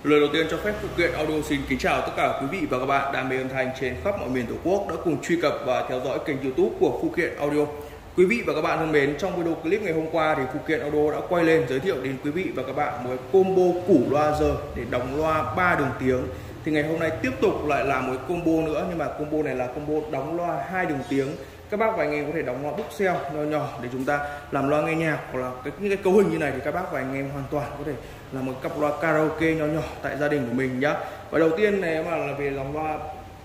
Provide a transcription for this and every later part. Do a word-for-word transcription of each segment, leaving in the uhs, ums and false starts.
Lời đầu tiên cho phép Phụ Kiện Audio xin kính chào tất cả quý vị và các bạn đam mê âm thanh trên khắp mọi miền Tổ quốc đã cùng truy cập và theo dõi kênh YouTube của Phụ Kiện Audio. Quý vị và các bạn thân mến, trong video clip ngày hôm qua thì Phụ Kiện Audio đã quay lên giới thiệu đến quý vị và các bạn một cái combo củ loa giờ để đóng loa ba đường tiếng. Thì ngày hôm nay tiếp tục lại là một combo nữa, nhưng mà combo này là combo đóng loa hai đường tiếng. Các bác và anh em có thể đóng loa boxel nhỏ nhỏ để chúng ta làm loa nghe nhạc, hoặc là cái, những cái cấu hình như này thì các bác và anh em hoàn toàn có thể làm một cặp loa karaoke nhỏ nhỏ tại gia đình của mình nhá. Và đầu tiên này mà là về dòng loa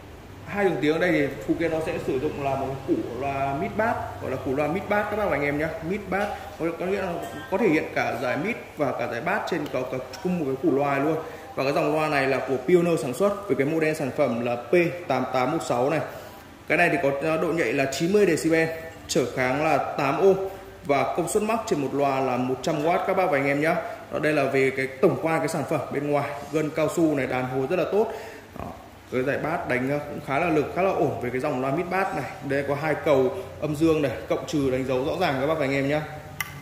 hai đường tiếng ở đây thì Phụ Kiện nó sẽ sử dụng là một củ loa mid bass, gọi là củ loa mid bass các bác và anh em nhé. Mid bass có nghĩa là có thể hiện cả giải mid và cả giải bass trên có, có cùng một cái củ loa luôn. Và cái dòng loa này là của Pioneer sản xuất với cái model sản phẩm là P tám tám một sáu này. Cái này thì có độ nhạy là chín mươi decibel, trở kháng là tám ohm và công suất max trên một loa là một trăm oát các bác và anh em nhé. Đó, đây là về cái tổng quan cái sản phẩm bên ngoài, gân cao su này, đàn hồi rất là tốt. Đó, cái giải bass đánh cũng khá là lực, khá là ổn về cái dòng loa mid bass này. Đây có hai cầu âm dương này, cộng trừ đánh dấu rõ ràng các bác và anh em nhé.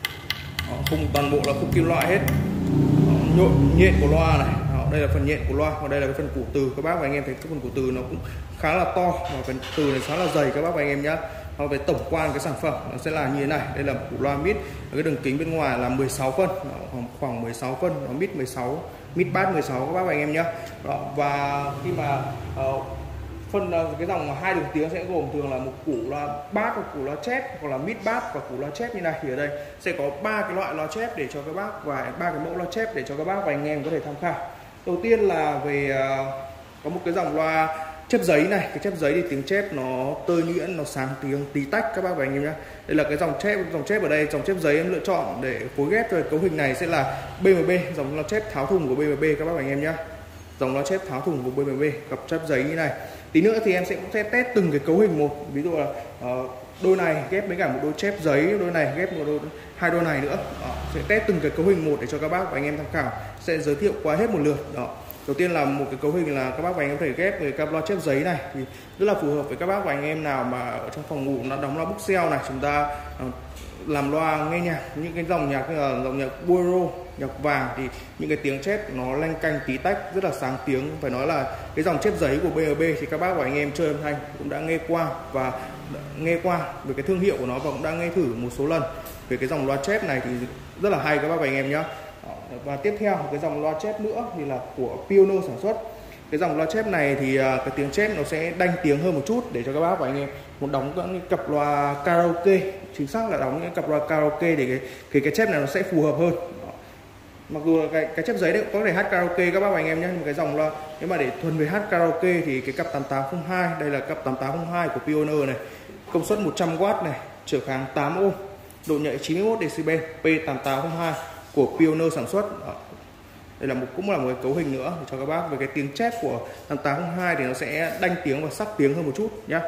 Đó, không toàn bộ là không kim loại hết. Đó, nhộn nhện của loa này. Đó, đây là phần nhện của loa, và đây là cái phần củ từ. Các bác và anh em thấy cái phần củ từ nó cũng khá là to, và phần từ này khá là dày các bác và anh em nhé. Và về tổng quan cái sản phẩm nó sẽ là như thế này. Đây là củ loa mid, cái đường kính bên ngoài là mười sáu phân, khoảng mười sáu phân, nó mid mười sáu, mid bass mười sáu các bác và anh em nhé. Đó, và khi mà uh, phân uh, cái dòng hai đường tiếng sẽ gồm thường là một củ loa bass, một củ loa chép, hoặc là mid bass và củ loa chép như này. Thì ở đây sẽ có ba cái loại loa chép để cho các bác, và ba cái mẫu loa chép để cho các bác và anh em có thể tham khảo. Đầu tiên là về uh, có một cái dòng loa chép giấy này. Cái chép giấy thì tiếng chép nó tơi nhuyễn, nó sáng tiếng tí tách các bác và anh em nhé. Đây là cái dòng chép, dòng chép ở đây, dòng chép giấy em lựa chọn để phối ghép cho cấu hình này sẽ là bê em bê, dòng loa chép tháo thùng của bê em bê các bác và anh em nhé. Dòng loa chép tháo thùng của bê em bê, cặp chép giấy như này. Tí nữa thì em sẽ cũng sẽ test từng cái cấu hình một, ví dụ là uh, đôi này ghép với cả một đôi chép giấy, đôi này ghép một đôi, hai đôi này nữa. Đó, sẽ test từng cái cấu hình một để cho các bác và anh em tham khảo, sẽ giới thiệu qua hết một lượt. Đó, đầu tiên là một cái cấu hình là các bác và anh em có thể ghép với cặp loa chép giấy này, thì rất là phù hợp với các bác và anh em nào mà ở trong phòng ngủ nó đóng loa boxel này, chúng ta uh, làm loa nghe nhạc, những cái dòng nhạc như là dòng nhạc bolero, nhạc vàng, thì những cái tiếng chép nó lanh canh tí tách rất là sáng tiếng. Phải nói là cái dòng chép giấy của bê em bê thì các bác và anh em chơi âm thanh cũng đã nghe qua và nghe qua về cái thương hiệu của nó, và cũng đã nghe thử một số lần về cái dòng loa chép này thì rất là hay các bác và anh em nhé. Và tiếp theo một cái dòng loa chép nữa thì là của Pioneer sản xuất. Cái dòng loa chép này thì cái tiếng chép nó sẽ đanh tiếng hơn một chút để cho các bác và anh em muốn đóng những cặp loa karaoke, chính xác là đóng những cặp loa karaoke thì cái cái, cái chép này nó sẽ phù hợp hơn. Đó. Mặc dù cái, cái chép giấy đấy cũng có thể hát karaoke các bác và anh em nhé, nhưng mà cái dòng loa nếu mà để thuần về hát karaoke thì cái cặp tám tám không hai, đây là cặp tám tám không hai của Pioneer này, công suất một trăm oát này, trở kháng tám ohm, độ nhạy chín mươi mốt decibel, P tám tám không hai của Pioneer sản xuất. Đó. Đây là một cũng là một cái cấu hình nữa để cho các bác. Về cái tiếng chép của tám tám không hai thì nó sẽ đanh tiếng và sắc tiếng hơn một chút nhé.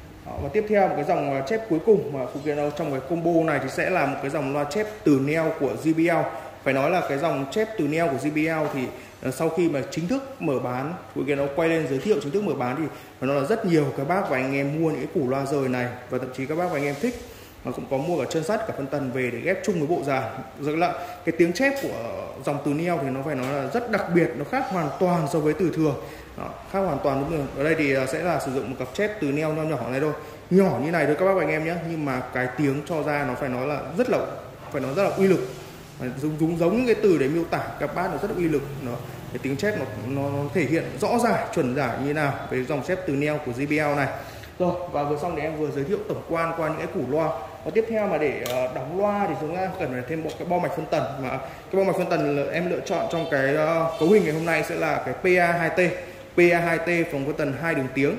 Và tiếp theo một cái dòng chép cuối cùng mà Phụ Kiện trong cái combo này thì sẽ là một cái dòng loa chép từ neo của gi bê lờ. Phải nói là cái dòng chép từ neo của gi bê lờ thì sau khi mà chính thức mở bán, Phụ Kiện quay lên giới thiệu chính thức mở bán thì nó là rất nhiều các bác và anh em mua những cái củ loa rời này, và thậm chí các bác và anh em thích nó cũng có mua cả chân sắt, cả phân tần về để ghép chung với bộ dàn. Rồi là cái tiếng chép của dòng từ neo thì nó phải nói là rất đặc biệt, nó khác hoàn toàn so với từ thường. Đó, khác hoàn toàn đúng rồi. Ở đây thì sẽ là sử dụng một cặp chép từ neo nho nhỏ này thôi, nhỏ như này thôi các bác và anh em nhé, nhưng mà cái tiếng cho ra nó phải nói là rất là phải nói rất là uy lực, giống giống giống những cái từ để miêu tả cặp bass nó rất là uy lực. Nó cái tiếng chép nó, nó nó thể hiện rõ ràng chuẩn giải như thế nào với dòng chép từ neo của gi bê lờ này. Rồi, và vừa xong thì em vừa giới thiệu tổng quan qua những cái củ loa. Và tiếp theo mà để uh, đóng loa thì chúng ta cần phải thêm một cái bo mạch phân tần, mà cái bo mạch phân tần em lựa chọn trong cái uh, cấu hình ngày hôm nay sẽ là cái pê a hai tê, pê a hai tê phòng phân tần hai đường tiếng.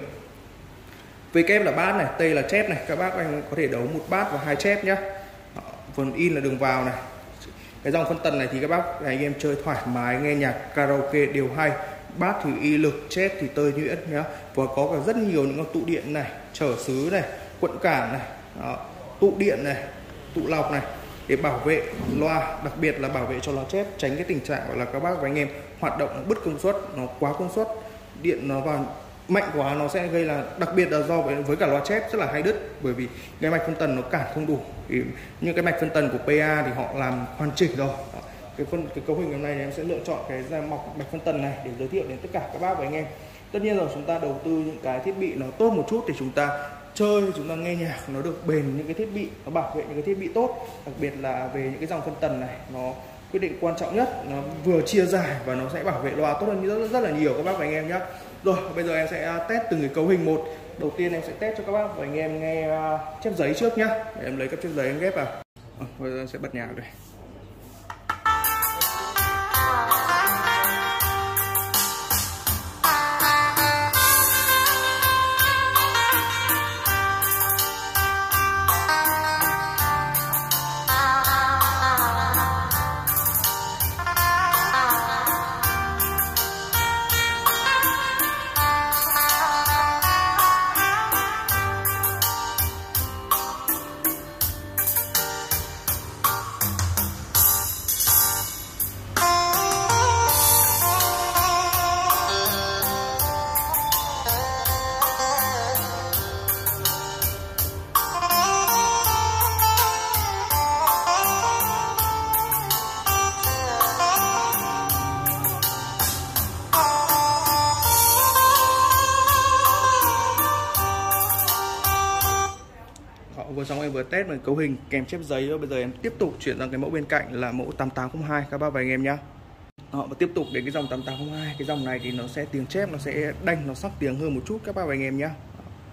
vê kép là bass này, T là chép này, các bác anh có thể đấu một bass và hai chép nhé. Phần in là đường vào này. Cái dòng phân tần này thì các bác anh em chơi thoải mái, nghe nhạc karaoke đều hay. Bass thì y lực, chép thì tơi nhuyễn nhé. Và có cả rất nhiều những con tụ điện này, trở xứ này, cuộn cản này, đó, tụ điện này, tụ lọc này để bảo vệ loa, đặc biệt là bảo vệ cho loa chép, tránh cái tình trạng gọi là các bác và anh em hoạt động bứt công suất, nó quá công suất, điện nó vào mạnh quá nó sẽ gây là, đặc biệt là do với, với cả loa chép rất là hay đứt, bởi vì cái mạch phân tần nó cản không đủ. Thì những cái mạch phân tần của pê a thì họ làm hoàn chỉnh rồi. Đó. cái phân cái cấu hình hôm nay thì em sẽ lựa chọn cái da mọc mạch phân tần này để giới thiệu đến tất cả các bác và anh em. Tất nhiên rồi chúng ta đầu tư những cái thiết bị nó tốt một chút thì chúng ta chơi, chúng ta nghe nhạc nó được bền, những cái thiết bị nó bảo vệ những cái thiết bị tốt, đặc biệt là về những cái dòng phân tần này nó quyết định quan trọng nhất, nó vừa chia dài và nó sẽ bảo vệ loa tốt hơn rất, rất là nhiều các bác và anh em nhé. Rồi bây giờ em sẽ test từng cái cấu hình một. Đầu tiên em sẽ test cho các bác và anh em nghe uh, chép giấy trước nhá. Để em lấy các chép giấy em ghép vào. À, bây giờ em sẽ bật nhạc đây. Vừa xong em vừa test một cấu hình kèm chép giấy rồi. Bây giờ em tiếp tục chuyển sang cái mẫu bên cạnh là mẫu tám tám không hai các bác và anh em nhá. Đó, và tiếp tục đến cái dòng tám tám không hai, cái dòng này thì nó sẽ tiếng chép nó sẽ đanh, nó sắc tiếng hơn một chút các bác và anh em nhá.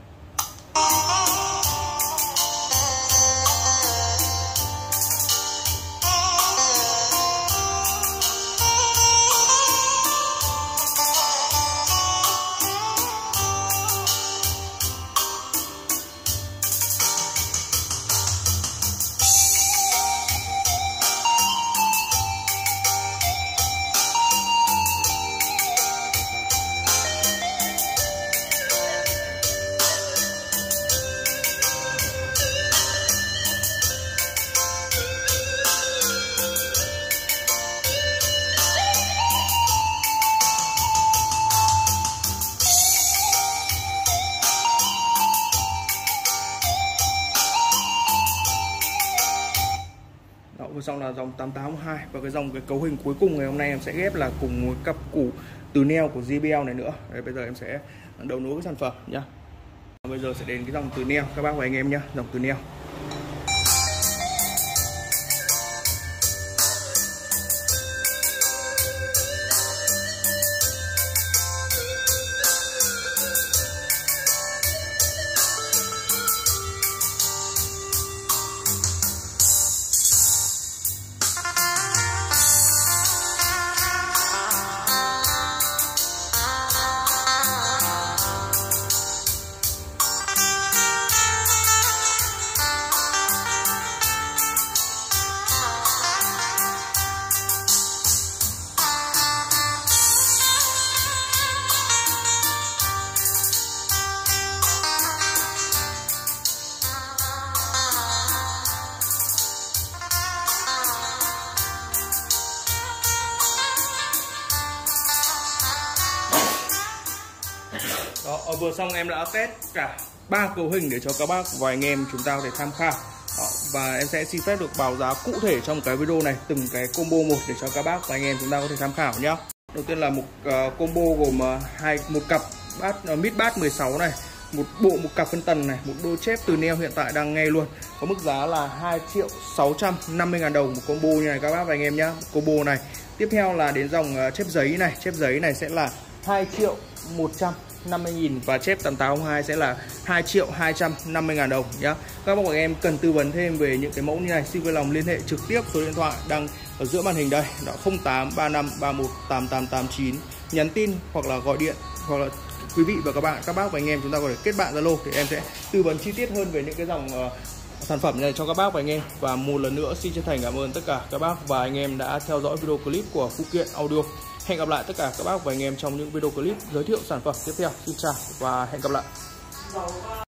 Vừa xong là dòng tám tám không hai và cái dòng cái cấu hình cuối cùng ngày hôm nay em sẽ ghép là cùng một cặp củ từ neo của gi bê lờ này nữa. Đấy, bây giờ em sẽ đầu nối cái sản phẩm nhá. Bây giờ sẽ đến cái dòng từ neo các bác và anh em nhá, dòng từ neo. Đó, vừa xong em đã test cả ba cấu hình để cho các bác và anh em chúng ta có thể tham khảo. Đó, và em sẽ xin phép được báo giá cụ thể trong cái video này từng cái combo một để cho các bác và anh em chúng ta có thể tham khảo nhé. Đầu tiên là một uh, combo gồm uh, hai một cặp bát uh, mid bass mười sáu này, một bộ một cặp phân tần này, một đôi chép từ neo hiện tại đang nghe luôn, có mức giá là hai triệu sáu trăm năm mươi ngàn đồng một combo như này các bác và anh em nhé. Combo này tiếp theo là đến dòng uh, chép giấy này, chép giấy này sẽ là hai triệu một trăm năm mươi nghìn và chép tám tám không hai sẽ là hai triệu hai trăm năm mươi ngàn đồng nhá. Các bác và anh em cần tư vấn thêm về những cái mẫu như này xin vui lòng liên hệ trực tiếp số điện thoại đang ở giữa màn hình đây, đó không tám ba năm ba một tám tám tám chín, nhắn tin hoặc là gọi điện, hoặc là quý vị và các bạn các bác và anh em chúng ta có thể kết bạn Zalo thì em sẽ tư vấn chi tiết hơn về những cái dòng uh, sản phẩm này cho các bác và anh em. Và một lần nữa xin chân thành cảm ơn tất cả các bác và anh em đã theo dõi video clip của Phụ Kiện Audio. Hẹn gặp lại tất cả các bác và anh em trong những video clip giới thiệu sản phẩm tiếp theo. Xin chào và hẹn gặp lại.